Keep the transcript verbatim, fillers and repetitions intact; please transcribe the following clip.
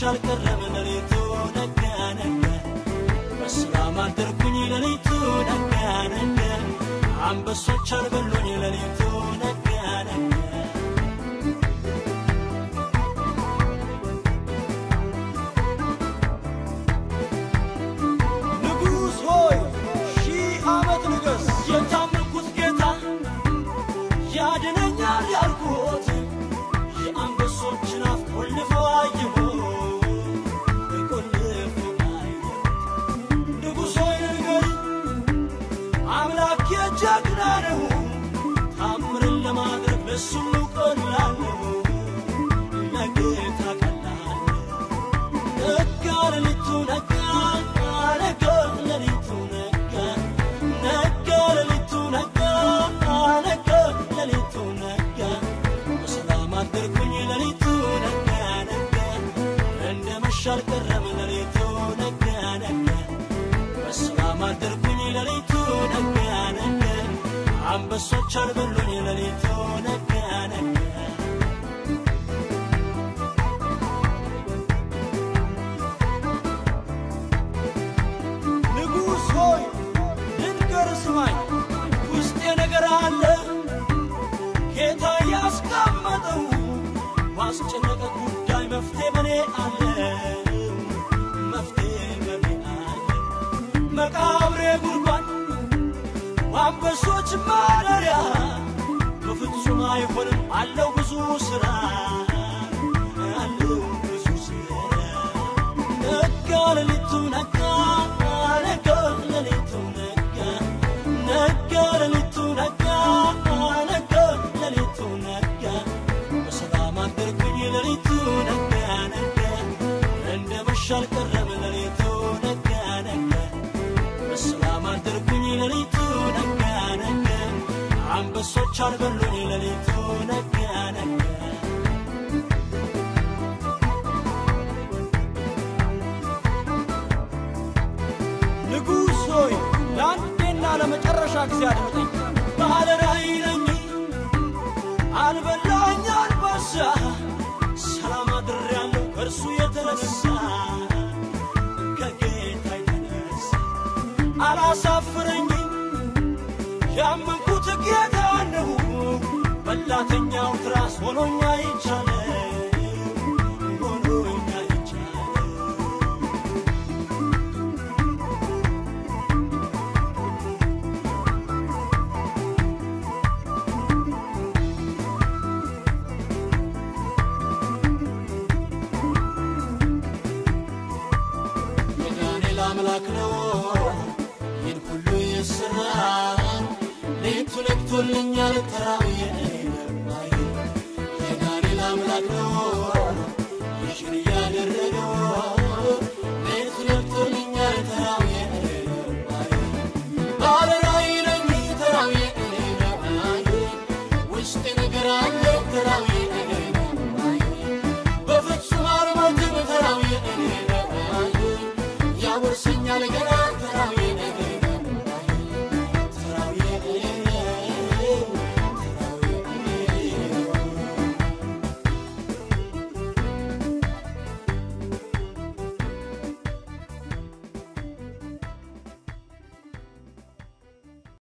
መሻል ቀረበ ለሊቱ ነጋ ነጋ በሰላም አደርኩኝ ለሊቱ ነጋ ነጋ አንበሶች አልበሉኝ ለሊቱ ነጋ ነጋ ንጉሥ ሆይ ሺህ ዓመት ንገስ የታመንኩት ጌታ ያድነኛል ያልኩት የአንበሶችን አፍ ቆልፈው አየሁ ጀግና ነው ታምርን ለማድረግ ለሱ ቀላል ነው ለጌታ ቀላል ነጋ ለሊቱ ነጋ ነጋ ለሊቱ ነጋ ነጋ ለሊቱ ነጋ ነጋ ለሊቱ ነጋ በሰላም አደርኩኝ ለሊቱ ነጋ ነጋ እንደ መሻል ቀረበ ለሊቱ ነጋ ነጋ በሰላም አደርኩኝ ለሊቱ ነጋ አንበሶች አልበሉኝ ለሊቱ ነጋ ነጋ ንጉሥ ሆይ ልንገር ስማኝ ውስጤ ነገር አለ ጌታ ያስቀመጠው ባስጨነቀ ጉዳይ መፍትሄ በኔ አለ መፍትሄ በኔ አለ መቃብሬ ጉድጓድ አንበሶች ማደሪያ በፍጹም አይሆንም አለው ብዙ ሥራ አለው ብዙ ሥራ ነጋ ለሊቱ ነጋ ነጋ ለሊቱ ነጋ ነጋ ለሊቱ ነጋ ነጋ ለሊቱ ነጋ በሰላም አደርኩኝ ለሊቱ ነጋ ነጋ እንደ መሻል ቀረበ ለሊቱ ነጋ ነጋ በሰላም አደርኩኝ ለሊቱ አንበሶች አልበሉኝ ለሊቱ ነጋ ነጋ ንጉሥ ሆይ ለአንዴና ለመጨረሻ ጊዜ አድምጠኝ ባለ ራእይ ነኝ አልበላኝ አንበሳ ሰላም አድሬያለሁ ከእርሱ የተነሳ ከጌታ የተነሳ አላሳፍረኝ ያመንኩት ጌታ ነው በላተኛው ትራስ ሆኖኛ ይቻለ ሆኖኛ ይቻለ የዳንኤል አምላክ ነው ይህን ሁሉ የሠራ ሌቱ ነግቶልኛል ተራው የዳንኤል አምላክ ነው